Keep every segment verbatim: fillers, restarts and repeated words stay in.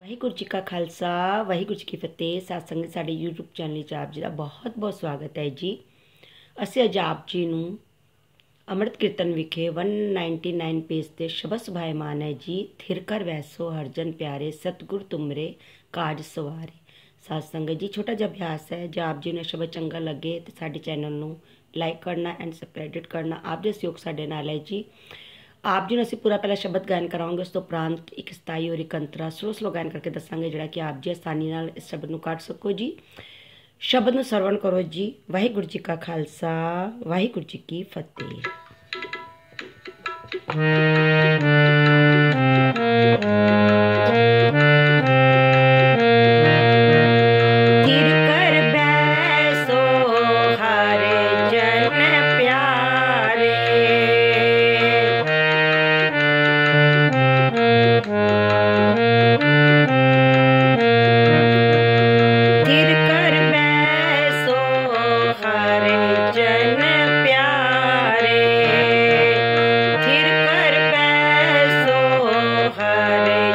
ਵਾਹਿਗੁਰੂ ਜੀ ਕਾ ਖਾਲਸਾ ਵਾਹਿਗੁਰੂ ਜੀ ਕੀ ਫਤਿਹ। ਸਾਧ ਸੰਗਤ ਸਾਡੇ YouTube ਚੈਨਲ 'ਚ ਆਪ ਜੀ ਦਾ ਬਹੁਤ ਬਹੁਤ ਸਵਾਗਤ ਹੈ ਜੀ। ਅਸੀਂ ਅੱਜ ਆਪ ਜੀ ਨੂੰ ਅੰਮ੍ਰਿਤ ਕੀਰਤਨ ਵਿਖੇ ਇੱਕ ਸੌ ਨਿन्यानवे ਪੇਜ ਤੇ ਸ਼ਬਦ ਸੁਭਾਇਮਾਨ ਹੈ ਜੀ। ਥਿਰ ਕਰ ਵੈਸੋ ਹਰਜਨ ਪਿਆਰੇ ਸਤਿਗੁਰ ਤੁਮਰੇ ਕਾਜ ਸਵਾਰੇ। ਸਾਧ ਸੰਗਤ ਜੀ ਛੋਟਾ ਜਿਹਾ ਅਭਿਆਸ ਹੈ, ਜੇ ਆਪ ਜੀ ਨੂੰ ਸ਼ਬਦ ਚੰਗਾ ਲੱਗੇ ਤੇ ਸਾਡੇ ਚੈਨਲ ਨੂੰ ਲਾਈਕ करना एंड सबसक्राइब करना। आप ਦੇ ਸਹਿਯੋਗ ਸਾਡੇ ਨਾਲ ਹੈ ਜੀ। आप जी ਅਸੀਂ पूरा पहला शब्द गायन कराओगे, उस तो उपरांत एक सताई और एक अंतरा स्लो स्लो गायन करके दसांगे जिहड़ा कि आप जी आसानी नाल इस शब्द नूं कढ सको जी। शब्द नूं सरवण करो जी। वाहिगुरू जी का खालसा वाहिगुरू जी की फतेह। हरे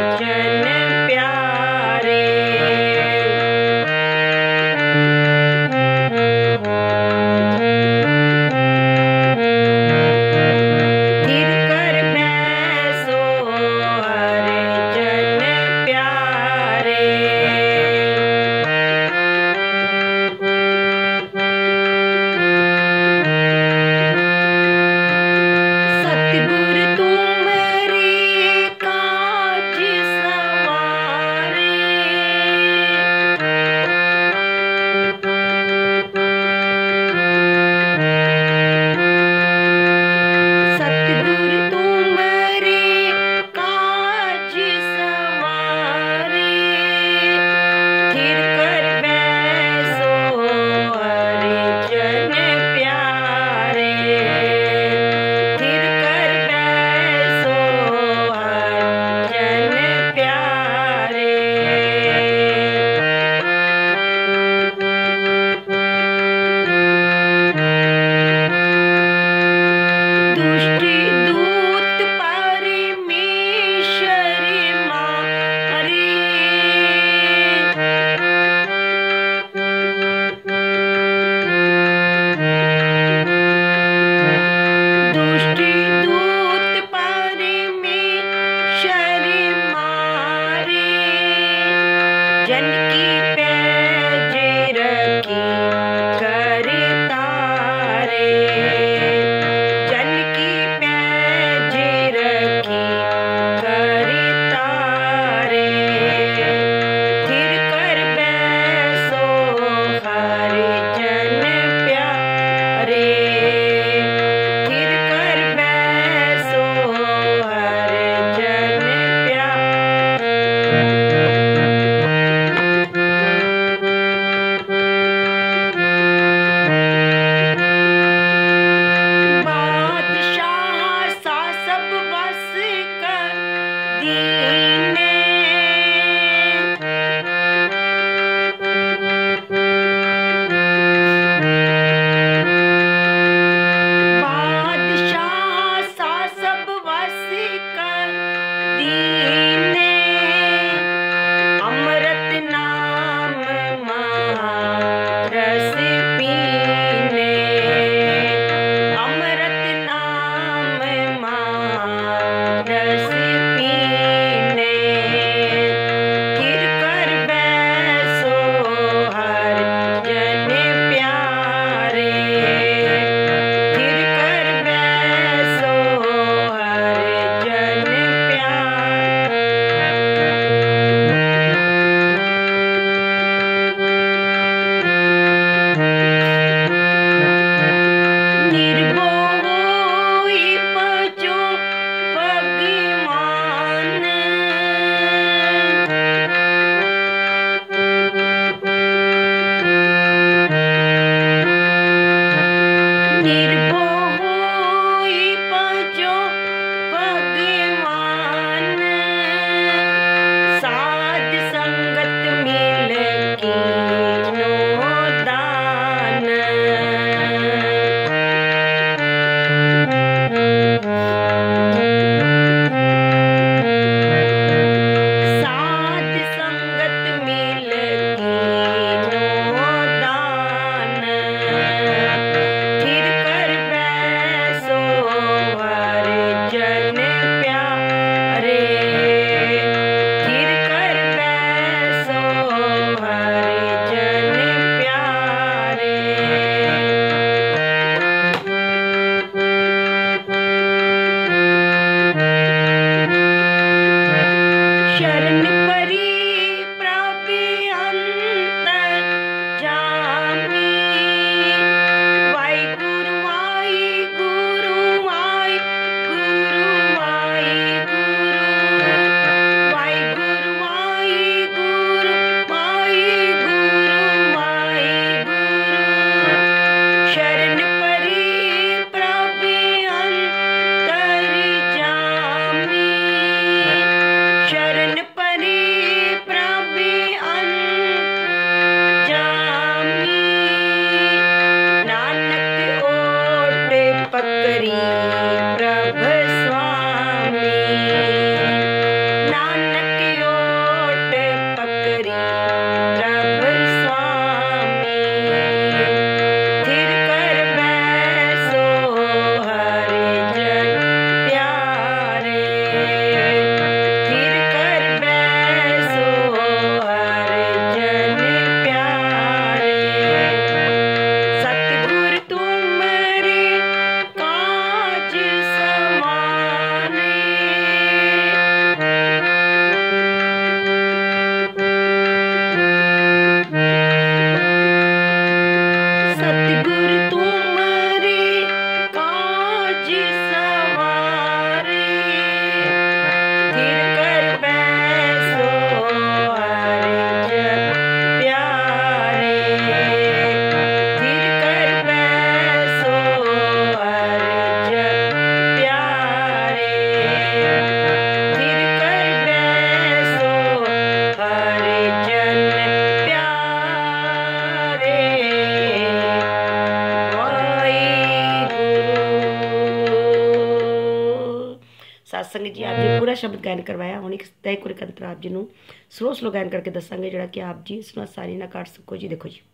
सत्संग जी आप जी पूरा शब्द गायन करवाया। हुण एक तय कोई कंतर आप जी नूं स्लो स्लो गायन करके दसांगे जिहड़ा कि आप जी इसनूं आसानी नाल काट सको जी। देखो जी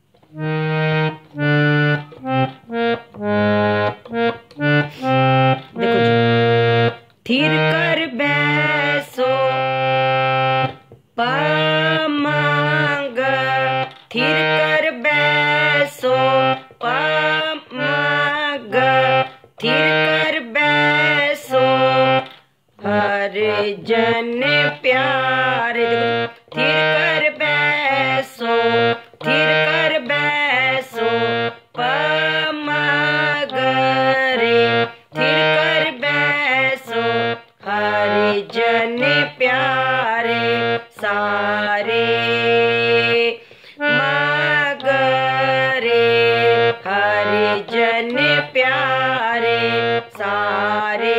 देखो जी थिर कर बैसो पमग थिर कर बैसो पमग थिर कर बैसो हर जन प्यारे। थिर कर बैसो थिर कर बैसो पमग रे थिर कर बैसो हर जन प्यारे सारे मगरे हर जन प्यारे सारे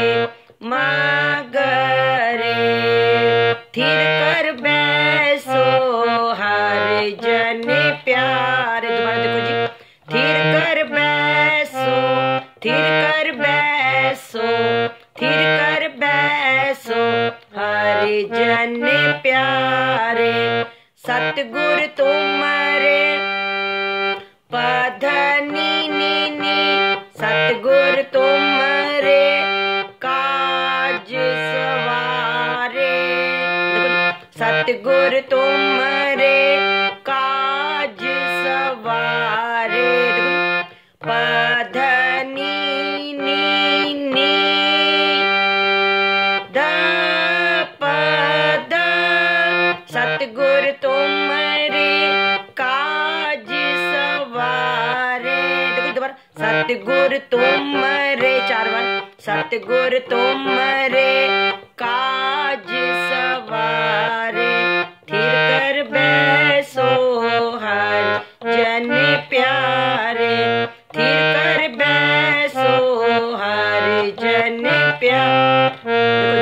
मगरे थिर कर बैसो हर जन प्यारे। दोबारा देखो जी थिर कर बैसो थिर कर बैसो थिर कर बैसो हर जन प्यारे सतगुर तुमरे पद नी नी नी सतगुर तुमरे काज सवारे। सतगुर तुमरे काज सवारे पद नी नी नी द पद सतगुर तुमरे काज सवारे। देखो दोबारा सतगुर तुमरे चार बार सतगुर तुमरे काज सवारे थिर कर बैसो हर जन प्यारे थिर कर बैसो हर जन प्यारे।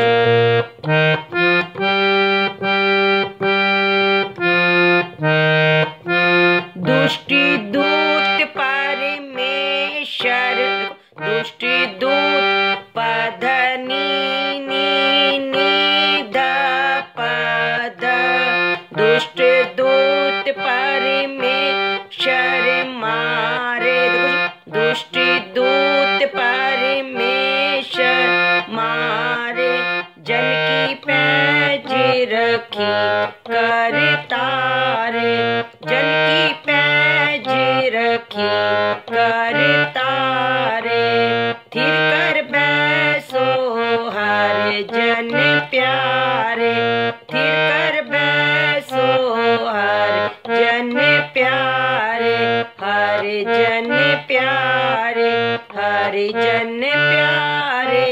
दुष्टि दूत परमेश्वर दुष्टि दूत पद नी नी नी द पद दुष्ट दूत परमेश्वर मारे। दुष्ट दूत परमेश्वर मारे जन की पैज रखी कर तारे जन की पैज रखी कर तारे थिर कर बैसो हर जन प्यारे थिर कर बैसो हर जन प्यारे हर जन प्यारे हर जन प्यारे।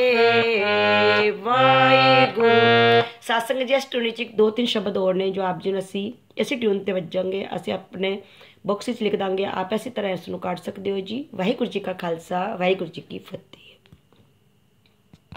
वाहिगुरु सत्संग जी इस ट्यून च दो तीन शब्द और ने जो आप जी नूं असीं इस ट्यून ते वजांगे असीं अपने बॉक्स लिख देंगे आप इसी तरह इसनूं काट सकते हो जी। वाहिगुरु जी का खालसा वाहिगुरु जी की फतेह।